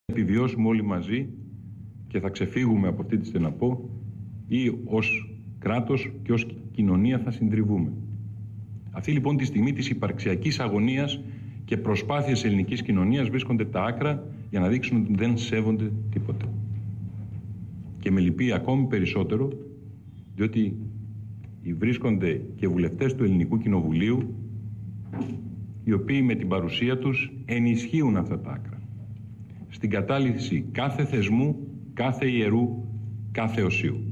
επιβιώσουμε όλοι μαζί και θα ξεφύγουμε από αυτή τη στεναπό ή ως κράτος και ως κοινωνία θα συντριβούμε. Αυτή λοιπόν τη στιγμή της υπαρξιακής αγωνίας και προσπάθειες ελληνικής κοινωνίας βρίσκονται τα άκρα για να δείξουν ότι δεν σέβονται τίποτα. Και με λυπεί ακόμη περισσότερο, διότι βρίσκονται και βουλευτές του Ελληνικού Κοινοβουλίου, οι οποίοι με την παρουσία τους ενισχύουν αυτά τα άκρα. Στην κατάληψη κάθε θεσμού, κάθε ιερού, κάθε οσίου.